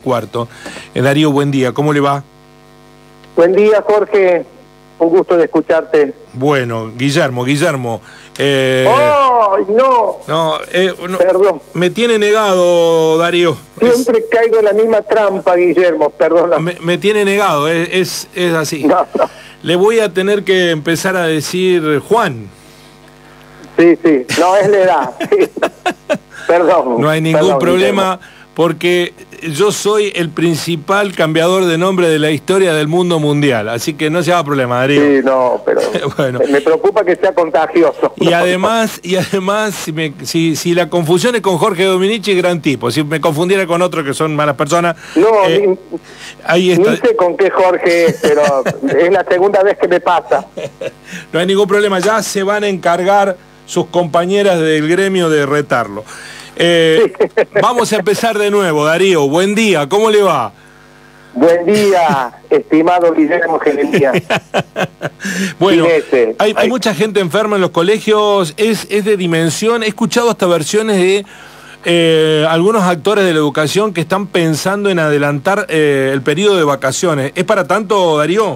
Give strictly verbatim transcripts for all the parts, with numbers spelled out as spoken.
Cuarto. Eh, Darío, buen día, ¿cómo le va? Buen día, Jorge, un gusto de escucharte. Bueno, Guillermo, Guillermo. Eh, ¡Oh, no! no, eh, no, Perdón. Me tiene negado, Darío. Siempre es, caigo en la misma trampa, Guillermo, perdona. Me, me tiene negado, es, es, es así. No, no. Le voy a tener que empezar a decir Juan. Sí, sí, no, es la edad. Sí. Perdón. No hay ningún perdón, problema, Guillermo. porque yo soy el principal cambiador de nombre de la historia del mundo mundial, así que no se haga problema, Darío. Sí, no, pero bueno. me preocupa que sea contagioso. Y además, y además si, me, si, si la confusión es con Jorge Dominici, gran tipo. Si me confundiera con otro que son malas personas... No, eh, ni, ahí está. ni sé con qué Jorge es, pero es la segunda vez que me pasa. No hay ningún problema, ya se van a encargar sus compañeras del gremio de retarlo. Eh, vamos a empezar de nuevo, Darío. Buen día, ¿cómo le va? Buen día, estimado Guillermo Jeremías. Bueno, hay, hay mucha gente enferma en los colegios, es, es de dimensión. He escuchado hasta versiones de eh, algunos actores de la educación que están pensando en adelantar eh, el periodo de vacaciones. ¿Es para tanto, Darío?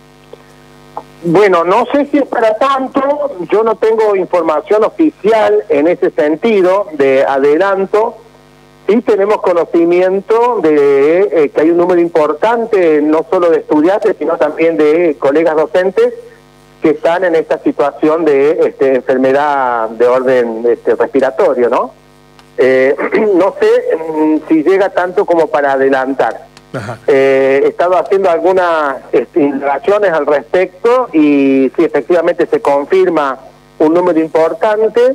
Bueno, no sé si es para tanto, yo no tengo información oficial en ese sentido de adelanto. Sí tenemos conocimiento de eh, que hay un número importante, no solo de estudiantes, sino también de colegas docentes que están en esta situación de este, enfermedad de orden este, respiratorio, ¿no? Eh, no sé mm, si llega tanto como para adelantar. Eh, he estado haciendo algunas este, indagaciones al respecto y sí, efectivamente se confirma un número importante,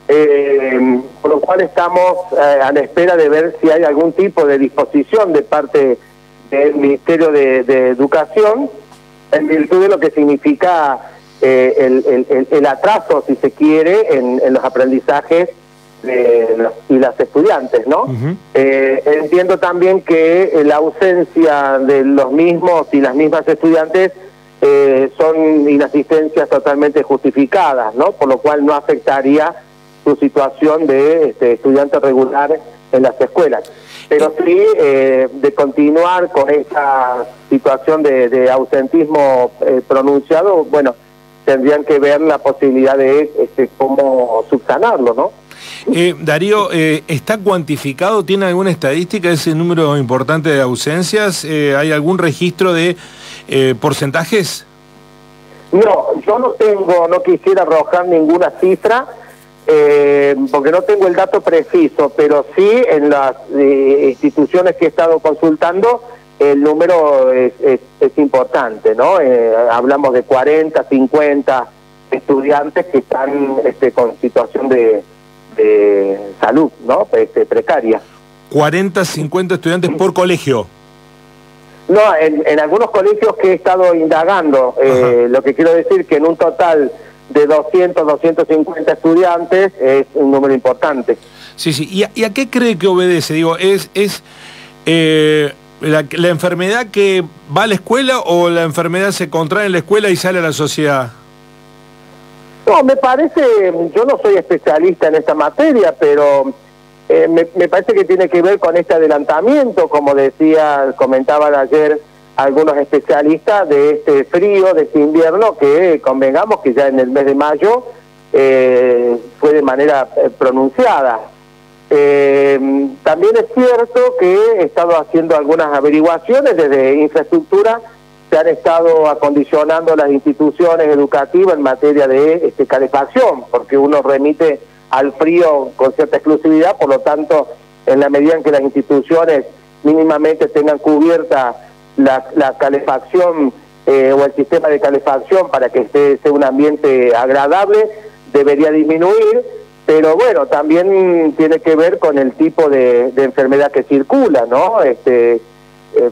eh, por lo cual estamos eh, a la espera de ver si hay algún tipo de disposición de parte del Ministerio de, de Educación en virtud de lo que significa eh, el, el, el atraso, si se quiere, en, en los aprendizajes de los, y las estudiantes, ¿no? Uh-huh. eh, entiendo también que la ausencia de los mismos y las mismas estudiantes eh, son inasistencias totalmente justificadas, ¿no? Por lo cual no afectaría su situación de este, estudiante regular en las escuelas. Pero sí, eh, de continuar con esa situación de, de ausentismo eh, pronunciado, bueno, tendrían que ver la posibilidad de este, cómo subsanarlo, ¿no? Eh, Darío, eh, ¿está cuantificado? ¿Tiene alguna estadística ese número importante de ausencias? Eh, ¿Hay algún registro de eh, porcentajes? No, yo no tengo, no quisiera arrojar ninguna cifra, eh, porque no tengo el dato preciso, pero sí en las eh, instituciones que he estado consultando, el número es, es, es importante, ¿no? Eh, hablamos de cuarenta, cincuenta estudiantes que están este, con situación de... de salud, ¿no? Este, precaria. cuarenta, cincuenta estudiantes por colegio. No, en, en algunos colegios que he estado indagando, eh, lo que quiero decir que en un total de doscientos, doscientos cincuenta estudiantes es un número importante. Sí, sí. ¿Y a, y a qué cree que obedece? Digo, ¿es, es eh, la, la enfermedad que va a la escuela o la enfermedad se contrae en la escuela y sale a la sociedad? No, me parece, yo no soy especialista en esta materia, pero eh, me, me parece que tiene que ver con este adelantamiento, como decía, comentaban ayer algunos especialistas, de este frío, de este invierno, que convengamos que ya en el mes de mayo eh, fue de manera eh, pronunciada. Eh, también es cierto que he estado haciendo algunas averiguaciones desde infraestructura. Se han estado acondicionando las instituciones educativas en materia de este, calefacción, porque uno remite al frío con cierta exclusividad, por lo tanto, en la medida en que las instituciones mínimamente tengan cubierta la, la calefacción eh, o el sistema de calefacción para que esté, sea un ambiente agradable, debería disminuir, pero bueno, también tiene que ver con el tipo de, de enfermedad que circula, ¿no? Este, eh,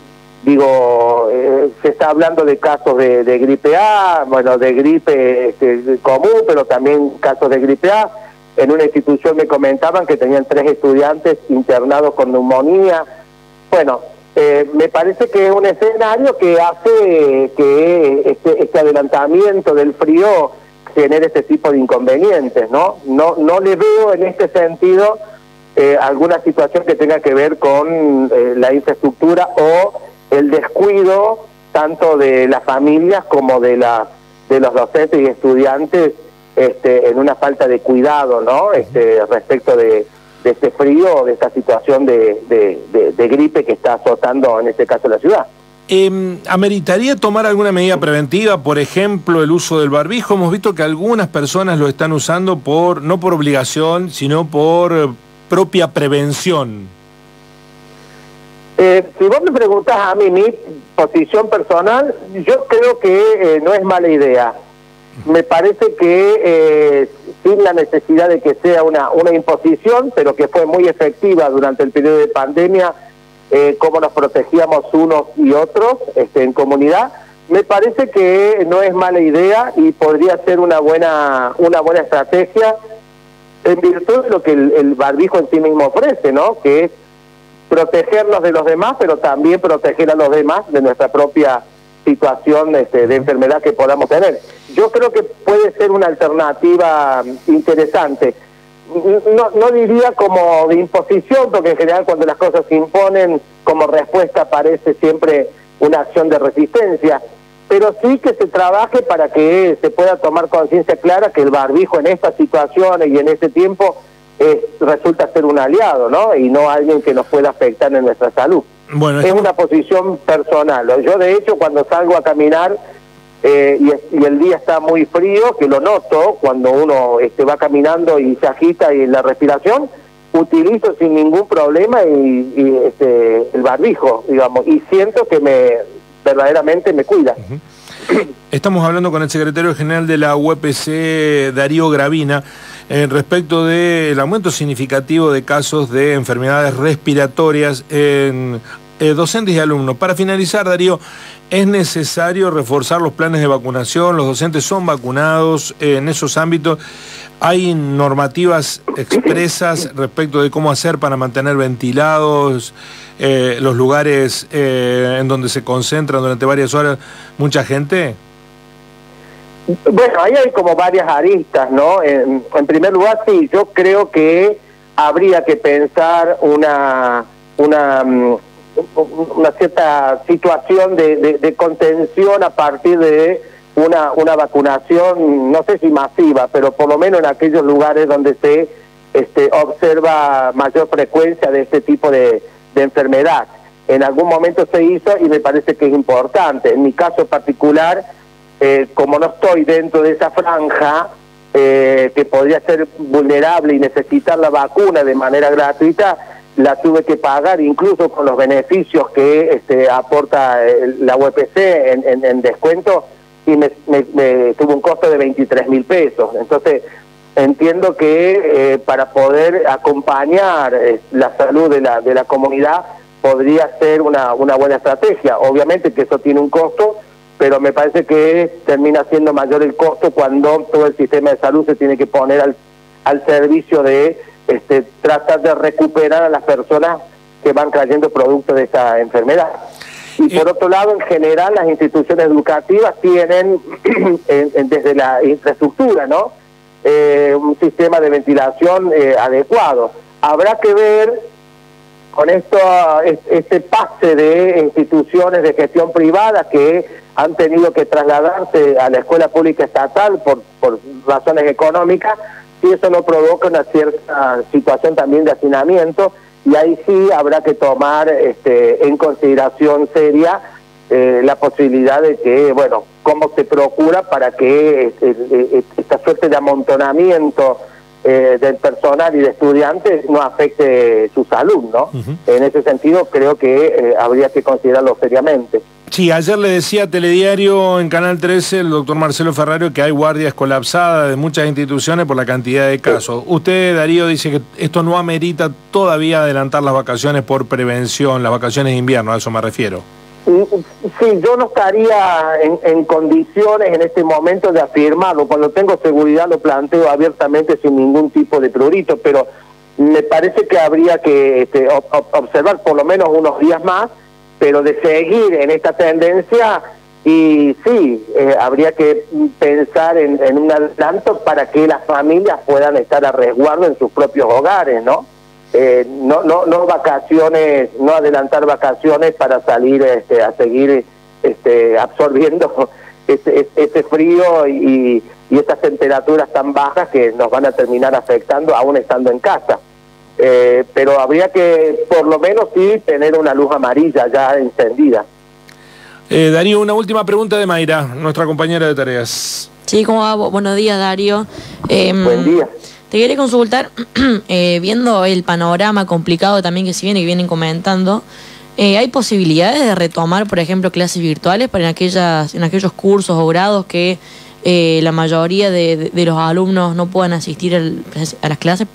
Digo, eh, se está hablando de casos de, de gripe A, bueno, de gripe este, común, pero también casos de gripe A. En una institución me comentaban que tenían tres estudiantes internados con neumonía. Bueno, eh, me parece que es un escenario que hace que este, este adelantamiento del frío genere este tipo de inconvenientes, ¿no? No, no le veo en este sentido eh, alguna situación que tenga que ver con eh, la infraestructura o el descuido tanto de las familias como de, la, de los docentes y estudiantes este, en una falta de cuidado, ¿no? Este, respecto de, de este frío o de esta situación de, de, de, de gripe que está azotando en este caso la ciudad. Eh, ¿Ameritaría tomar alguna medida preventiva? Por ejemplo, el uso del barbijo. Hemos visto que algunas personas lo están usando por no por obligación, sino por eh, propia prevención. Eh, si vos me preguntás a mí mi posición personal, yo creo que eh, no es mala idea. Me parece que eh, sin la necesidad de que sea una, una imposición, pero que fue muy efectiva durante el periodo de pandemia, eh, cómo nos protegíamos unos y otros este, en comunidad, me parece que no es mala idea y podría ser una buena, una buena estrategia en virtud de lo que el, el barbijo en sí mismo ofrece, ¿no? Que es protegernos de los demás, pero también proteger a los demás de nuestra propia situación este, de enfermedad que podamos tener. Yo creo que puede ser una alternativa interesante. No, no diría como de imposición, porque en general cuando las cosas se imponen, como respuesta aparece siempre una acción de resistencia, pero sí que se trabaje para que se pueda tomar conciencia clara que el barbijo en estas situaciones y en este tiempo eh, resulta ser un aliado, ¿no? Y no alguien que nos pueda afectar en nuestra salud. Bueno, es una posición personal. Yo, de hecho, cuando salgo a caminar eh, y, y el día está muy frío, que lo noto cuando uno este, va caminando y se agita y la respiración, utilizo sin ningún problema y, y este, el barbijo, digamos, y siento que me verdaderamente me cuida. Uh-huh. Estamos hablando con el secretario general de la U E P C, Darío Gravina, eh, respecto del aumento significativo de casos de enfermedades respiratorias en eh, docentes y alumnos. Para finalizar, Darío, ¿es necesario reforzar los planes de vacunación? ¿Los docentes son vacunados eh, en esos ámbitos? ¿Hay normativas expresas respecto de cómo hacer para mantener ventilados eh, los lugares eh, en donde se concentran durante varias horas mucha gente? Bueno, ahí hay como varias aristas, ¿no? En, en primer lugar, sí, yo creo que habría que pensar una una, una cierta situación de, de, de contención a partir de una, una vacunación, no sé si masiva, pero por lo menos en aquellos lugares donde se este, observa mayor frecuencia de este tipo de, de enfermedad. En algún momento se hizo y me parece que es importante. En mi caso particular, eh, como no estoy dentro de esa franja, eh, que podría ser vulnerable y necesitar la vacuna de manera gratuita, la tuve que pagar incluso con los beneficios que este, aporta la U E P C en, en, en descuento, y me, me, me tuvo un costo de veintitrés mil pesos. Entonces, entiendo que eh, para poder acompañar eh, la salud de la, de la comunidad podría ser una, una buena estrategia. Obviamente que eso tiene un costo, pero me parece que termina siendo mayor el costo cuando todo el sistema de salud se tiene que poner al, al servicio de este, tratar de recuperar a las personas que van cayendo producto de esta enfermedad. Y por otro lado, en general, las instituciones educativas tienen, en, en, desde la infraestructura, ¿no? Eh, un sistema de ventilación eh, adecuado. Habrá que ver con esto, este pase de instituciones de gestión privada que han tenido que trasladarse a la escuela pública estatal por, por razones económicas, si eso no provoca una cierta situación también de hacinamiento, y ahí sí habrá que tomar este, en consideración seria eh, la posibilidad de que, bueno, cómo se procura para que este, esta suerte de amontonamiento eh, del personal y de estudiantes no afecte su salud, ¿no? Uh-huh. En ese sentido creo que eh, habría que considerarlo seriamente. Sí, ayer le decía a Telediario en Canal trece el doctor Marcelo Ferrario que hay guardias colapsadas de muchas instituciones por la cantidad de casos. Sí. Usted, Darío, dice que esto no amerita todavía adelantar las vacaciones por prevención, las vacaciones de invierno, a eso me refiero. Sí, yo no estaría en, en condiciones en este momento de afirmarlo. Cuando tengo seguridad lo planteo abiertamente sin ningún tipo de prurito, pero me parece que habría que este, observar por lo menos unos días más, pero de seguir en esta tendencia, y sí, eh, habría que pensar en, en un adelanto para que las familias puedan estar a resguardo en sus propios hogares, ¿no? eh, no, no, no vacaciones, no adelantar vacaciones para salir este, a seguir este, absorbiendo ese, ese frío y, y esas temperaturas tan bajas que nos van a terminar afectando aún estando en casa. Eh, pero habría que, por lo menos, sí, tener una luz amarilla ya encendida. Eh, Darío, una última pregunta de Mayra, nuestra compañera de tareas. Sí, ¿cómo va? Buenos días, Darío. Eh, Buen día. Te quería consultar, eh, viendo el panorama complicado también que se viene, que vienen comentando, eh, ¿hay posibilidades de retomar, por ejemplo, clases virtuales para en, aquellas, en aquellos cursos o grados que eh, la mayoría de, de, de los alumnos no puedan asistir al, a las clases?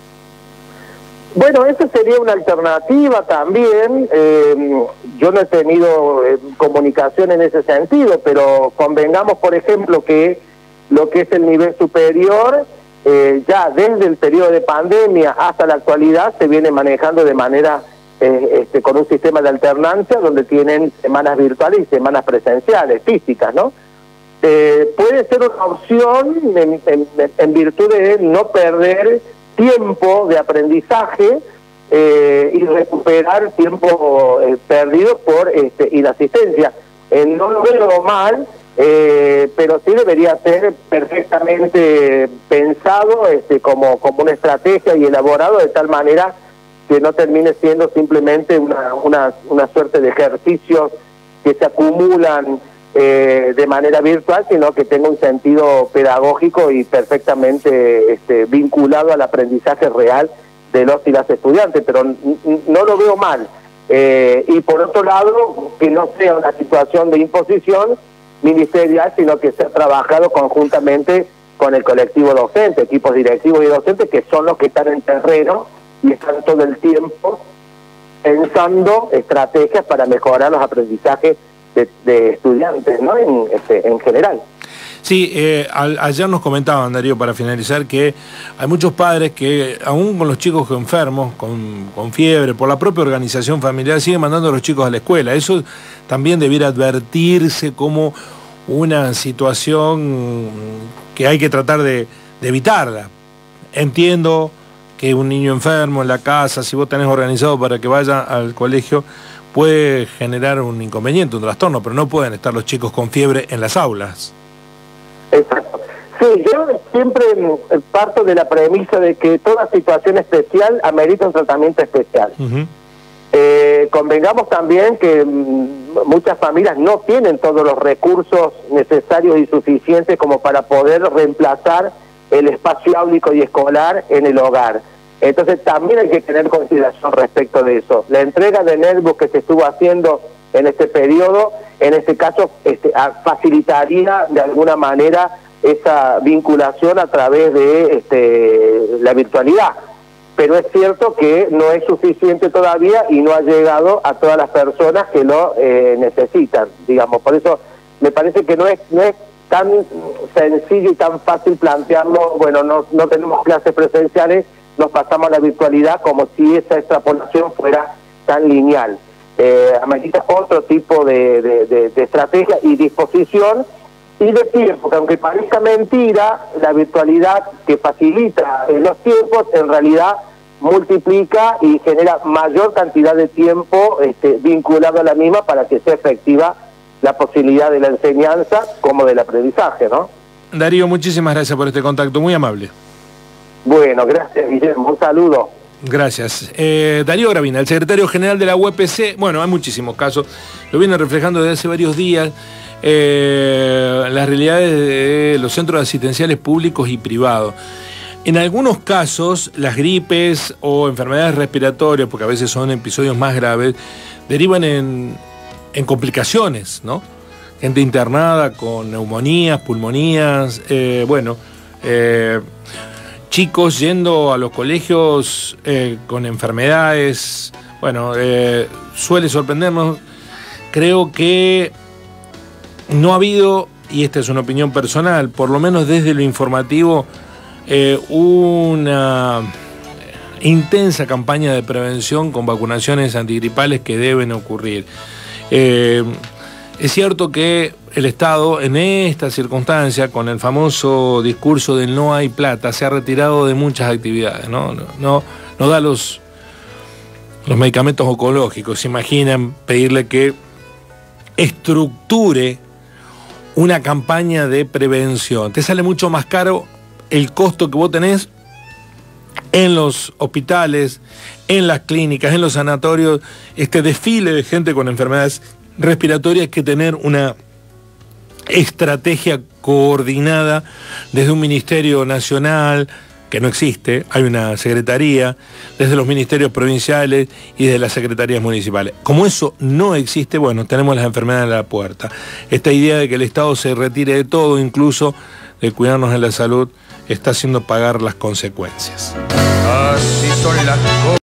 Bueno, esa sería una alternativa también. Eh, yo no he tenido eh, comunicación en ese sentido, pero convengamos, por ejemplo, que lo que es el nivel superior, eh, ya desde el periodo de pandemia hasta la actualidad, se viene manejando de manera, eh, este, con un sistema de alternancia, donde tienen semanas virtuales y semanas presenciales, físicas, ¿no? Eh, puede ser una opción en, en, en virtud de no perder tiempo de aprendizaje eh, y recuperar tiempo eh, perdido por este, inasistencia. Eh, no lo veo mal, eh, pero sí debería ser perfectamente pensado este, como, como una estrategia y elaborado de tal manera que no termine siendo simplemente una, una, una suerte de ejercicios que se acumulan Eh, de manera virtual, sino que tenga un sentido pedagógico y perfectamente este, vinculado al aprendizaje real de los y las estudiantes, pero no lo veo mal. Eh, y por otro lado, que no sea una situación de imposición ministerial, sino que sea trabajado conjuntamente con el colectivo docente, equipos directivos y docentes, que son los que están en terreno y están todo el tiempo pensando estrategias para mejorar los aprendizajes De, de estudiantes, ¿no? En, este, en general. Sí, eh, al, ayer nos comentaban, Darío, para finalizar, que hay muchos padres que, aún con los chicos enfermos, con, con fiebre, por la propia organización familiar, siguen mandando a los chicos a la escuela. Eso también debiera advertirse como una situación que hay que tratar de, de evitarla. Entiendo que un niño enfermo en la casa, si vos tenés organizado para que vaya al colegio, puede generar un inconveniente, un trastorno, pero no pueden estar los chicos con fiebre en las aulas. Exacto. Sí, yo siempre parto de la premisa de que toda situación especial amerita un tratamiento especial. Uh-huh. eh, convengamos también que mm, muchas familias no tienen todos los recursos necesarios y suficientes como para poder reemplazar el espacio áulico y escolar en el hogar. Entonces también hay que tener consideración respecto de eso. La entrega de netbooks que se estuvo haciendo en este periodo, en este caso, este, facilitaría de alguna manera esa vinculación a través de este, la virtualidad. Pero es cierto que no es suficiente todavía y no ha llegado a todas las personas que lo eh, necesitan, digamos. Por eso me parece que no es, no es tan sencillo y tan fácil plantearlo, bueno, no, no tenemos clases presenciales, nos pasamos a la virtualidad, como si esa extrapolación fuera tan lineal. Eh, amerita otro tipo de, de, de, de estrategia y disposición y de tiempo, que aunque parezca mentira, la virtualidad que facilita en los tiempos, en realidad multiplica y genera mayor cantidad de tiempo este, vinculado a la misma para que sea efectiva la posibilidad de la enseñanza como del aprendizaje, ¿no? Darío, muchísimas gracias por este contacto, muy amable. Bueno, gracias, Guillermo. Un saludo. Gracias. Eh, Darío Gravina, el secretario general de la U E P C. Bueno, hay muchísimos casos. Lo viene reflejando desde hace varios días. Eh, las realidades de los centros asistenciales públicos y privados. En algunos casos, las gripes o enfermedades respiratorias, porque a veces son episodios más graves, derivan en, en complicaciones, ¿no? Gente internada con neumonías, pulmonías, eh, bueno... Eh, chicos yendo a los colegios eh, con enfermedades, bueno, eh, suele sorprendernos. Creo que no ha habido, y esta es una opinión personal, por lo menos desde lo informativo, eh, una intensa campaña de prevención con vacunaciones antigripales que deben ocurrir. Eh, es cierto que el Estado, en esta circunstancia, con el famoso discurso del no hay plata, se ha retirado de muchas actividades, ¿no? No, no, no da los, los medicamentos oncológicos. Se imaginan pedirle que estructure una campaña de prevención. Te sale mucho más caro el costo que vos tenés en los hospitales, en las clínicas, en los sanatorios, este desfile de gente con enfermedades respiratorias, que tener una estrategia coordinada desde un ministerio nacional, que no existe, hay una secretaría, desde los ministerios provinciales y desde las secretarías municipales. Como eso no existe, bueno, tenemos las enfermedades a la puerta. Esta idea de que el Estado se retire de todo, incluso de cuidarnos en la salud, está haciendo pagar las consecuencias. Así son las cosas.